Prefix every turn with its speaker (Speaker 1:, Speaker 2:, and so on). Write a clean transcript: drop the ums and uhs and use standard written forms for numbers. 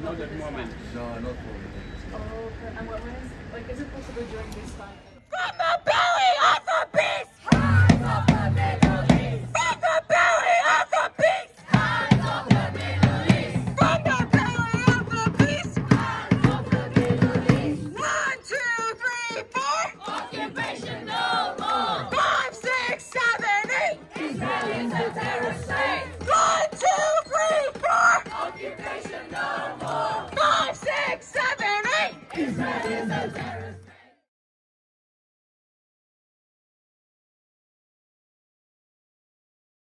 Speaker 1: not at the moment.
Speaker 2: No, not for me.
Speaker 3: Oh, okay. And when is, like, is it possible during this time?
Speaker 4: From the belly of the beast! Rise of the Middle East! From the belly of the beast! Rise of the Middle East! From the belly of the beast! Rise of the Middle East! 1, 2, 3, 4! Occupation no more! 5, 6, 7, 8! Israel is a terrorist state! 1, 2, 3, 4! Occupation no more! 5, 6, 7, 8! Israel is a terrorist state!